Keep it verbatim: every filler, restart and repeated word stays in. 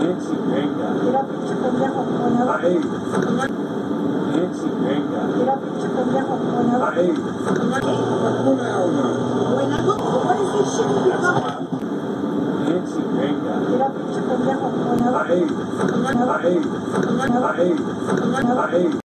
Nancy, venga. Mira, pinche pendejo, ponedor. Ahí. Nancy, venga. Mira, pinche pendejo, ponedor. Ahí. Vacuna o no. When I look, what is this shit you got? Nancy, venga. Mira, pinche pendejo, ponedor. Ahí. Ponedor. Ahí. Ponedor. Ahí. Ponedor. Ahí.